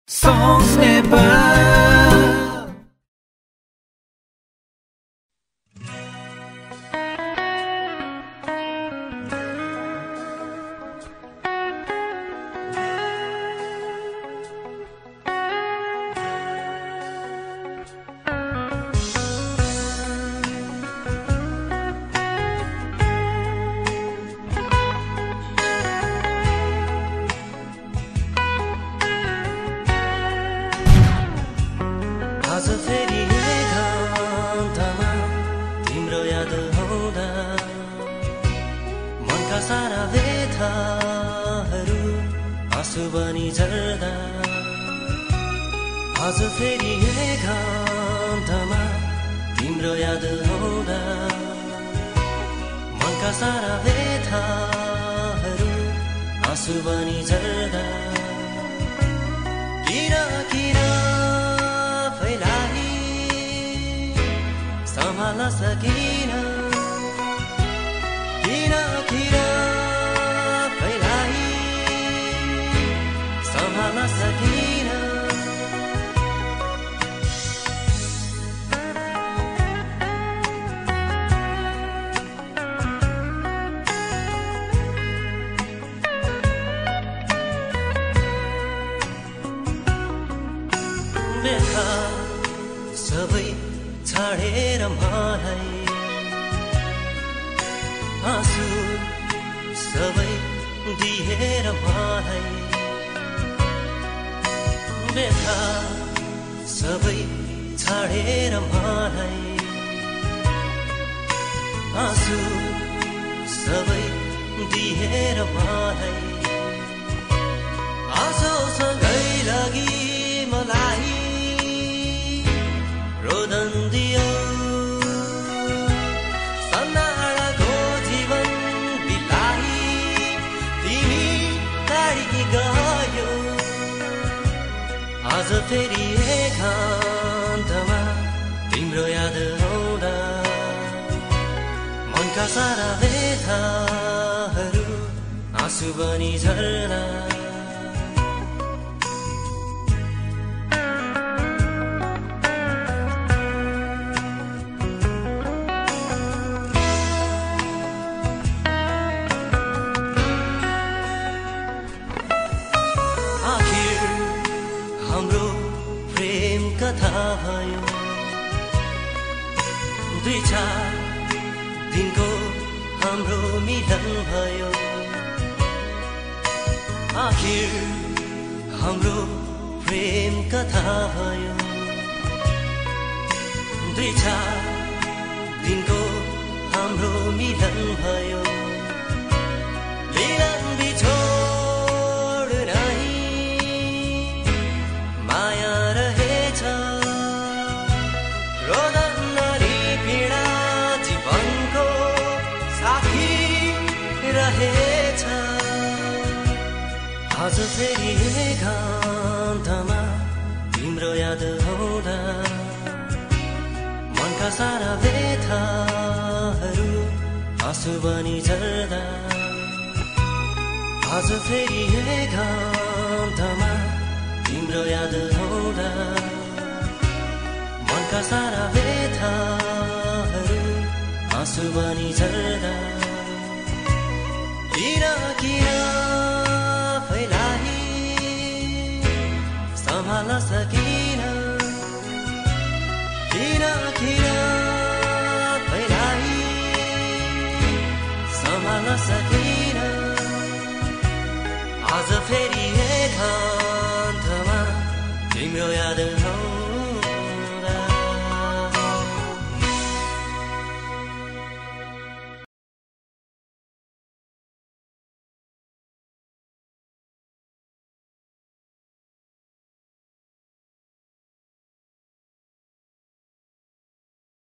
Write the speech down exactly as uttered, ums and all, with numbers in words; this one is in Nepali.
Songs Nepal. आज फेरि एकान्तमा तिम्रो याद आउँदा मनका सारा व्यथाहरू आँसु बनी झर्दा आज फेरि एकान्तमा तिम्रो याद आउँदा मनका सारा व्यथाहरू आँसु बनी झर्दा किन किन फैलाई सम्हाल्न सकिन किन किन फैलाई सम्हाल्न सकिन व्यथा सबै छाडेर मलाई आँसु सबै दिएर मलाई व्यथा सबै छाडेर मलाई आँसु सबै दिएर मलाई आँसुसँगै लागि मलाई रोदन दियो सन्नाडाको जीवन बिताई तिमी टाढी गयो आज फेरि एकान्तमा तिम्रो याद आउँदा मनका सारा व्यथाहरू आँसु बनी झर्दा हाम्रो प्रेम कथा भयो दुई चार दिनको हाम्रो मिलन भयो आखिर हाम्रो प्रेम कथा भयो दुई चार दिनको हाम्रो मिलन भयो मिलन बिछोड माया रहेछ रोदन नरी पीडा जीवनको साथी रहेछ आज फेरि एकान्तमा तिम्रो याद आउँदा मनका सारा व्यथाहरू आँसु बनी झर्दा आज फेरि एकान्तमा तिम्रो याद आउँदा मनका सारा व्यथाहरू आँसु बनी झर्दा किन किन फैलाई सम्हाल्न सकिन किन किन फैलाई सम्हाल्न सकिन आज फेरि एकान्तमा तिम्रो याद